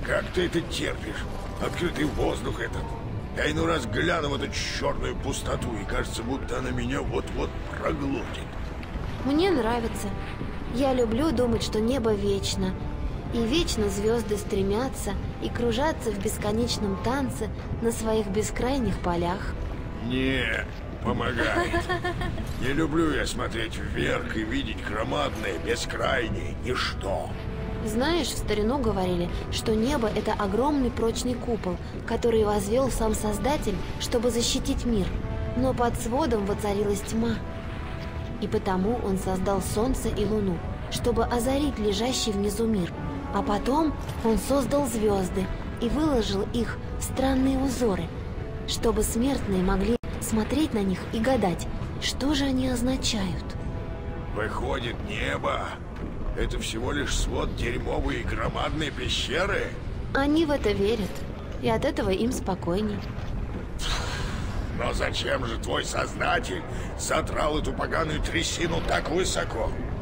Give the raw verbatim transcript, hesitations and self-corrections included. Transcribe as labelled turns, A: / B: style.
A: Как ты это терпишь? Открытый воздух этот. Я иной раз гляну в эту черную пустоту, и кажется, будто она меня вот-вот проглотит.
B: Мне нравится. Я люблю думать, что небо вечно. И вечно звезды стремятся и кружатся в бесконечном танце на своих бескрайних полях.
A: Не помогает. Не люблю я смотреть вверх и видеть громадное, бескрайнее ничто.
B: Знаешь, в старину говорили, что небо – это огромный прочный купол, который возвел сам Создатель, чтобы защитить мир. Но под сводом воцарилась тьма. И потому он создал солнце и луну, чтобы озарить лежащий внизу мир. А потом он создал звезды и выложил их в странные узоры, чтобы смертные могли смотреть на них и гадать, что же они означают.
A: Выходит, небо — это всего лишь свод дерьмовой и громадной пещеры?
B: Они в это верят, и от этого им спокойней.
A: Но зачем же твой Создатель задрал эту поганую трясину так высоко?